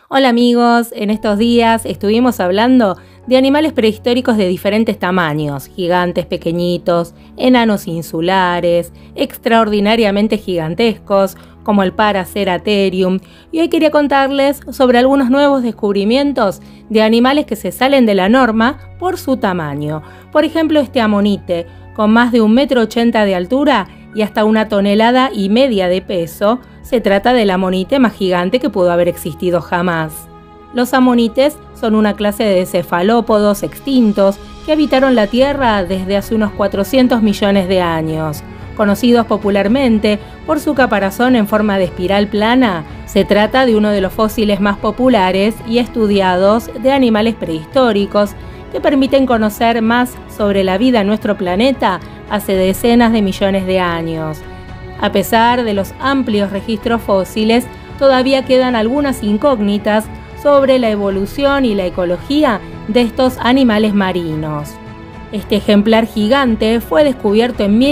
Hola amigos, en estos días estuvimos hablando de animales prehistóricos de diferentes tamaños, gigantes, pequeñitos, enanos insulares, extraordinariamente gigantescos, como el Paraceratherium, y hoy quería contarles sobre algunos nuevos descubrimientos de animales que se salen de la norma por su tamaño. Por ejemplo, este amonite, con más de 1,80 m de altura y hasta 1,5 toneladas de peso, se trata del amonite más gigante que pudo haber existido jamás. Los amonites son una clase de cefalópodos extintos que habitaron la Tierra desde hace unos 400 millones de años. Conocidos popularmente por su caparazón en forma de espiral plana, se trata de uno de los fósiles más populares y estudiados de animales prehistóricos que permiten conocer más sobre la vida en nuestro planeta hace decenas de millones de años. A pesar de los amplios registros fósiles, todavía quedan algunas incógnitas sobre la evolución y la ecología de estos animales marinos. Este ejemplar gigante fue descubierto en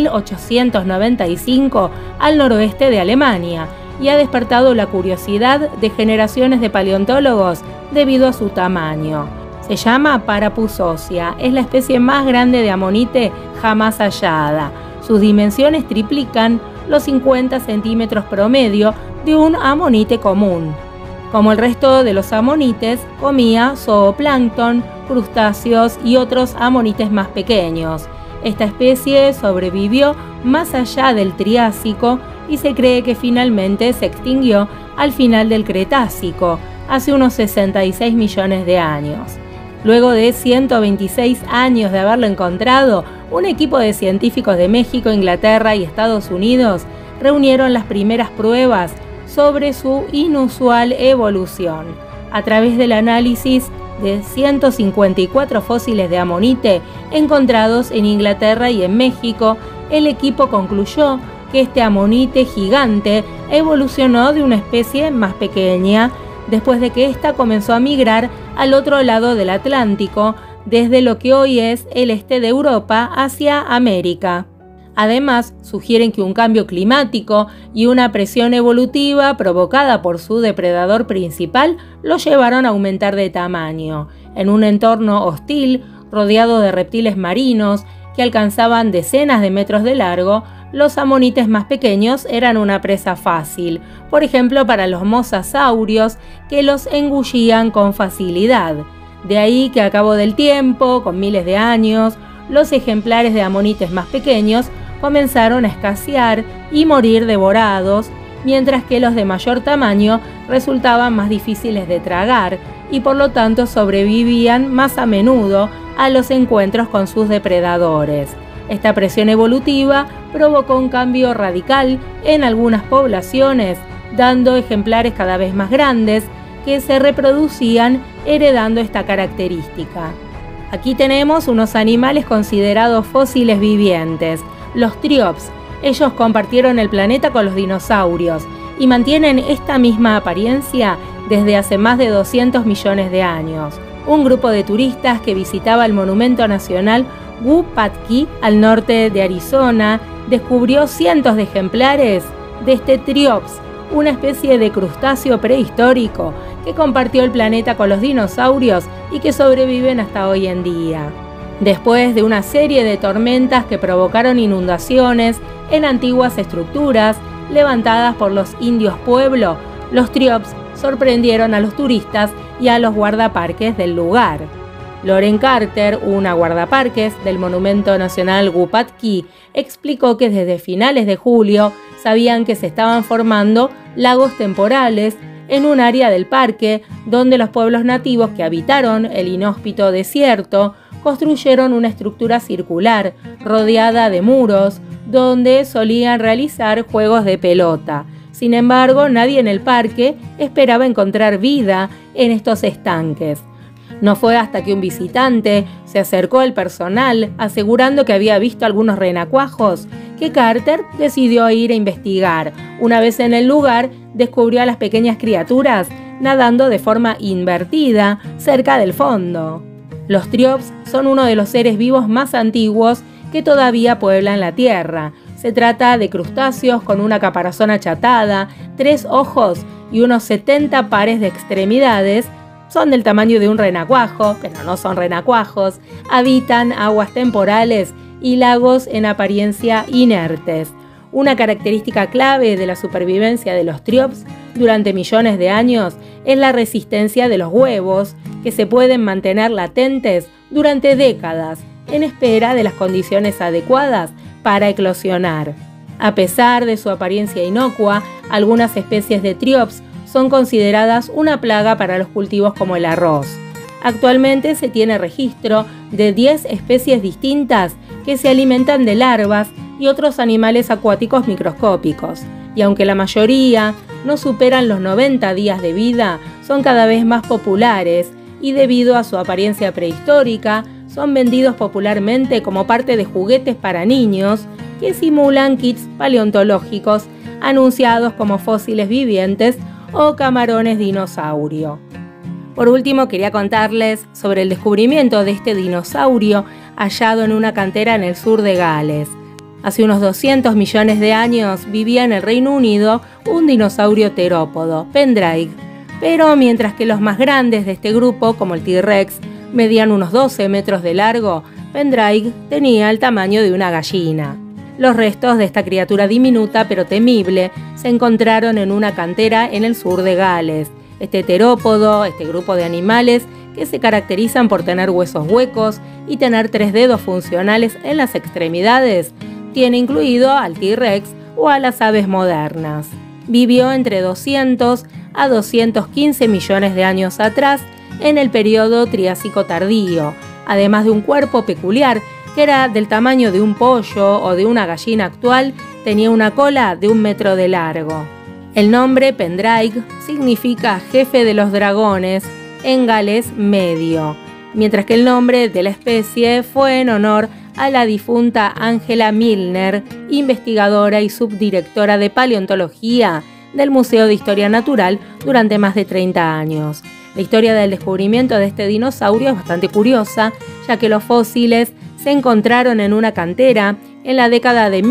1895 al noroeste de Alemania y ha despertado la curiosidad de generaciones de paleontólogos debido a su tamaño. Se llama Parapus ossea, es la especie más grande de amonite jamás hallada. Sus dimensiones triplican los 50 centímetros promedio de un amonite común. Como el resto de los amonites, comía zooplancton, crustáceos y otros amonites más pequeños. Esta especie sobrevivió más allá del Triásico y se cree que finalmente se extinguió al final del Cretácico, hace unos 66 millones de años. Luego de 126 años de haberlo encontrado, un equipo de científicos de México, Inglaterra y Estados Unidos reunieron las primeras pruebas sobre su inusual evolución. A través del análisis de 154 fósiles de amonite encontrados en Inglaterra y en México, el equipo concluyó que este amonite gigante evolucionó de una especie más pequeña después de que ésta comenzó a migrar al otro lado del Atlántico, desde lo que hoy es el este de Europa hacia América. Además, sugieren que un cambio climático y una presión evolutiva provocada por su depredador principal lo llevaron a aumentar de tamaño. En un entorno hostil, rodeado de reptiles marinos que alcanzaban decenas de metros de largo, los amonites más pequeños eran una presa fácil, por ejemplo para los mosasaurios que los engullían con facilidad. De ahí que a cabo del tiempo, con miles de años, los ejemplares de amonites más pequeños comenzaron a escasear y morir devorados, mientras que los de mayor tamaño resultaban más difíciles de tragar y por lo tanto sobrevivían más a menudo a los encuentros con sus depredadores. Esta presión evolutiva provocó un cambio radical en algunas poblaciones, dando ejemplares cada vez más grandes que se reproducían heredando esta característica. Aquí tenemos unos animales considerados fósiles vivientes, los triops. Ellos compartieron el planeta con los dinosaurios y mantienen esta misma apariencia desde hace más de 200 millones de años. Un grupo de turistas que visitaba el Monumento Nacional Wupatki, al norte de Arizona, descubrió cientos de ejemplares de este triops, una especie de crustáceo prehistórico que compartió el planeta con los dinosaurios y que sobreviven hasta hoy en día. Después de una serie de tormentas que provocaron inundaciones en antiguas estructuras levantadas por los indios pueblo, los triops sorprendieron a los turistas y a los guardaparques del lugar. Lauren Carter, una guardaparques del Monumento Nacional Wupatki, explicó que desde finales de julio sabían que se estaban formando lagos temporales en un área del parque donde los pueblos nativos que habitaron el inhóspito desierto construyeron una estructura circular rodeada de muros donde solían realizar juegos de pelota. Sin embargo, nadie en el parque esperaba encontrar vida en estos estanques. No fue hasta que un visitante se acercó al personal asegurando que había visto algunos renacuajos que Carter decidió ir a investigar. Una vez en el lugar, descubrió a las pequeñas criaturas nadando de forma invertida cerca del fondo. Los triops son uno de los seres vivos más antiguos que todavía pueblan la Tierra. Se trata de crustáceos con una caparazón achatada, 3 ojos y unos 70 pares de extremidades. Son del tamaño de un renacuajo, pero no son renacuajos. Habitan aguas temporales y lagos en apariencia inertes. Una característica clave de la supervivencia de los triops durante millones de años es la resistencia de los huevos, que se pueden mantener latentes durante décadas en espera de las condiciones adecuadas para eclosionar. A pesar de su apariencia inocua, algunas especies de triops son consideradas una plaga para los cultivos como el arroz. Actualmente se tiene registro de 10 especies distintas que se alimentan de larvas y otros animales acuáticos microscópicos, y aunque la mayoría no superan los 90 días de vida, son cada vez más populares y debido a su apariencia prehistórica, son vendidos popularmente como parte de juguetes para niños que simulan kits paleontológicos anunciados como fósiles vivientes o camarones dinosaurio. Por último, quería contarles sobre el descubrimiento de este dinosaurio hallado en una cantera en el sur de Gales. Hace unos 200 millones de años vivía en el Reino Unido un dinosaurio terópodo, Pendraig, pero mientras que los más grandes de este grupo, como el T-Rex, medían unos 12 metros de largo, Pendraig tenía el tamaño de una gallina. Los restos de esta criatura diminuta pero temible se encontraron en una cantera en el sur de Gales. Este terópodo, este grupo de animales que se caracterizan por tener huesos huecos y tener 3 dedos funcionales en las extremidades, tiene incluido al T-Rex o a las aves modernas. Vivió entre 200 a 215 millones de años atrás en el periodo Triásico tardío, además de un cuerpo peculiar que era del tamaño de un pollo o de una gallina actual, tenía una cola de 1 metro de largo. El nombre Pendraig significa jefe de los dragones en galés medio, mientras que el nombre de la especie fue en honor a la difunta Angela Milner, investigadora y subdirectora de paleontología del Museo de Historia Natural durante más de 30 años. La historia del descubrimiento de este dinosaurio es bastante curiosa, ya que los fósiles se encontraron en una cantera en la década de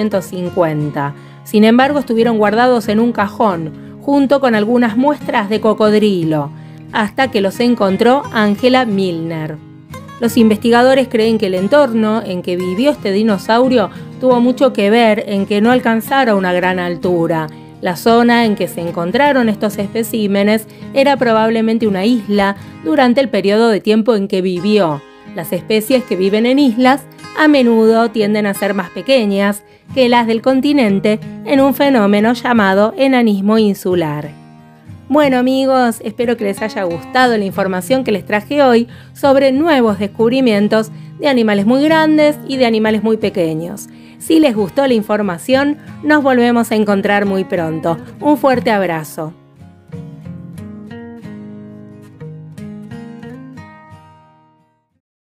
1950. Sin embargo, estuvieron guardados en un cajón, junto con algunas muestras de cocodrilo, hasta que los encontró Angela Milner. Los investigadores creen que el entorno en que vivió este dinosaurio tuvo mucho que ver en que no alcanzara una gran altura. La zona en que se encontraron estos especímenes era probablemente una isla durante el periodo de tiempo en que vivió. Las especies que viven en islas a menudo tienden a ser más pequeñas que las del continente en un fenómeno llamado enanismo insular. Bueno amigos, espero que les haya gustado la información que les traje hoy sobre nuevos descubrimientos de animales muy grandes y de animales muy pequeños. Si les gustó la información, nos volvemos a encontrar muy pronto. Un fuerte abrazo.